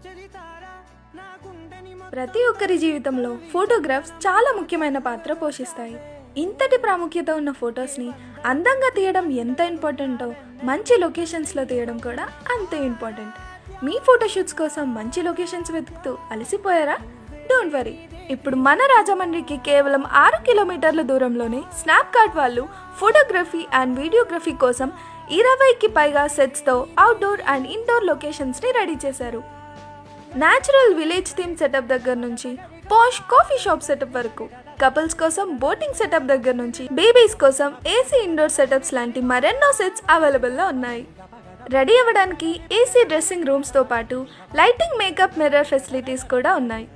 ప్రతి ఒక్కరి జీవితంలో ఫోటోగ్రాఫ్స్ చాలా ముఖ్యమైన పాత్ర పోషిస్తాయి. ఇంతటి ప్రాముఖ్యత ఉన్న ఫొటోస్ని అందంగా తీయడం ఎంత ఇంపార్టెంటో మంచి లొకేషన్స్లో తీయడం కూడా అంతే ఇంపార్టెంట్. మీ ఫోటోషూట్స్ కోసం మంచి లొకేషన్స్ వెతుకుతూ అలసిపోయారా? డోంట్ వరీ, ఇప్పుడు మన రాజమండ్రికి కేవలం 6 కిలోమీటర్ల దూరంలోనే స్నాప్కార్ట్ వాళ్ళు ఫోటోగ్రఫీ అండ్ వీడియోగ్రఫీ కోసం 20కి పైగా సెట్స్తో అవుట్డోర్ అండ్ ఇండోర్ లొకేషన్స్ని రెడీ చేశారు. న్యాచురల్ విలేజ్ థీమ్ సెటప్ దగ్గర నుంచి పాష్ కాఫీ షాప్ సెటప్ వరకు, కపుల్స్ కోసం బోటింగ్ సెటప్ దగ్గర నుంచి బేబీస్ కోసం ఏసీ ఇండోర్ సెటప్స్ లాంటి మరెన్నో సెట్స్ అవైలబుల్లో ఉన్నాయి. రెడీ అవ్వడానికి ఏసీ డ్రెస్సింగ్ రూమ్స్తో పాటు లైటింగ్, మేకప్, మిర్రర్ ఫెసిలిటీస్ కూడా ఉన్నాయి.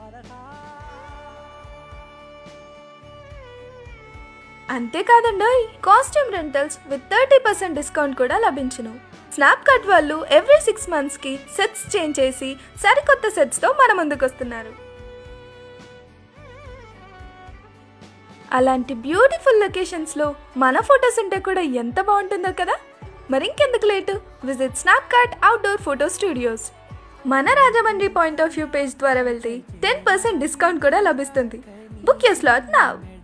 అంతేకాదండోయ్, కాస్ట్యూమ్ రెంటల్స్ విత్ 30% డిస్కౌంట్ కూడా లభించును. స్నాప్కార్ట్ వాళ్ళు ఎవ్రీ 6 monthsకి సెట్స్ చేంజ్ చేసి సరికొత్త సెట్స్తో మన ముందుకు వస్తున్నారు. అలాంటి బ్యూటిఫుల్ లొకేషన్స్లో మన ఫొటోస్ ఉంటే కూడా ఎంత బాగుంటుందో కదా. మరింకెందుకు late, visit Snapkart outdoor photo studios. మన Rajahmundry point of view page ద్వారా వెళ్తే 10% డిస్కౌంట్ కూడా లభిస్తుంది. Book your slot now.